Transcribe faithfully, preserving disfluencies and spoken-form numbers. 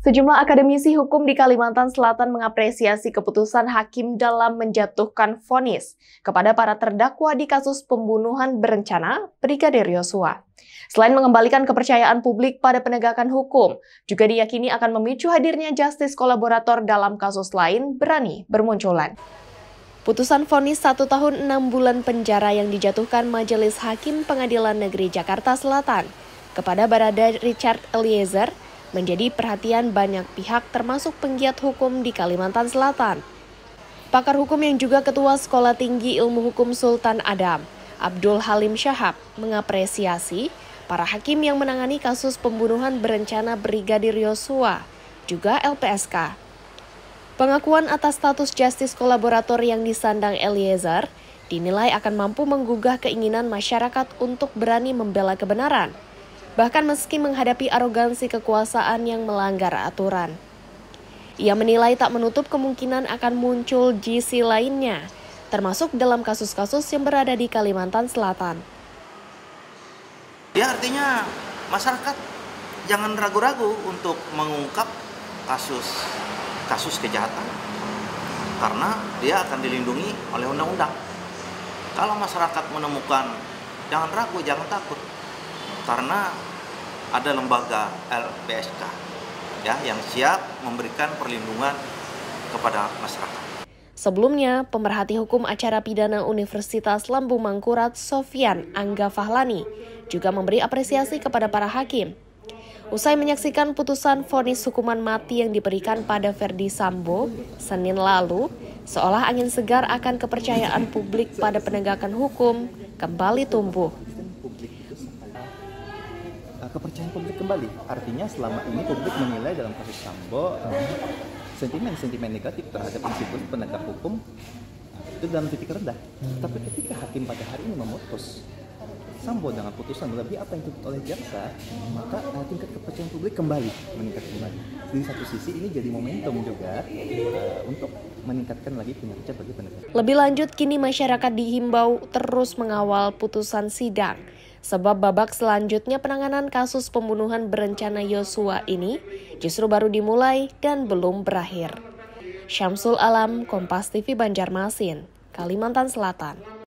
Sejumlah akademisi hukum di Kalimantan Selatan mengapresiasi keputusan hakim dalam menjatuhkan vonis kepada para terdakwa di kasus pembunuhan berencana Brigadir Yosua. Selain mengembalikan kepercayaan publik pada penegakan hukum, juga diyakini akan memicu hadirnya justice kolaborator dalam kasus lain berani bermunculan. Putusan vonis satu tahun enam bulan penjara yang dijatuhkan Majelis Hakim Pengadilan Negeri Jakarta Selatan kepada Barada Richard Eliezer menjadi perhatian banyak pihak termasuk penggiat hukum di Kalimantan Selatan. Pakar hukum yang juga Ketua Sekolah Tinggi Ilmu Hukum Sultan Adam, Abdul Halim Syahab, mengapresiasi para hakim yang menangani kasus pembunuhan berencana Brigadir Yosua, juga L P S K. Pengakuan atas status justice kolaborator yang disandang Eliezer dinilai akan mampu menggugah keinginan masyarakat untuk berani membela kebenaran, bahkan meski menghadapi arogansi kekuasaan yang melanggar aturan. Ia menilai tak menutup kemungkinan akan muncul G C lainnya, termasuk dalam kasus-kasus yang berada di Kalimantan Selatan. Ya, artinya masyarakat jangan ragu-ragu untuk mengungkap kasus kasus kejahatan, karena dia akan dilindungi oleh undang-undang. Kalau masyarakat menemukan, jangan ragu, jangan takut, karena ada lembaga L P S K ya yang siap memberikan perlindungan kepada masyarakat. Sebelumnya, pemerhati hukum acara pidana Universitas Lambung Mangkurat Sofyan Angga Fahlani juga memberi apresiasi kepada para hakim. Usai menyaksikan putusan vonis hukuman mati yang diberikan pada Verdi Sambo Senin lalu, seolah angin segar akan kepercayaan publik pada penegakan hukum kembali tumbuh. Kepercayaan publik kembali, artinya selama ini publik menilai dalam kasus Sambo sentimen-sentimen negatif terhadap institusi penegak hukum itu dalam titik rendah. Tapi ketika hakim pada hari ini memutus Sambo dengan putusan lebih apa yang dituntut oleh jaksa, maka uh, tingkat kepercayaan publik kembali meningkat kembali. Di satu sisi ini jadi momentum juga uh, untuk meningkatkan lagi kinerja bagi penegak. Lebih lanjut, kini masyarakat dihimbau terus mengawal putusan sidang, sebab babak selanjutnya penanganan kasus pembunuhan berencana Yosua ini justru baru dimulai dan belum berakhir. Syamsul Alam, Kompas T V Banjarmasin, Kalimantan Selatan.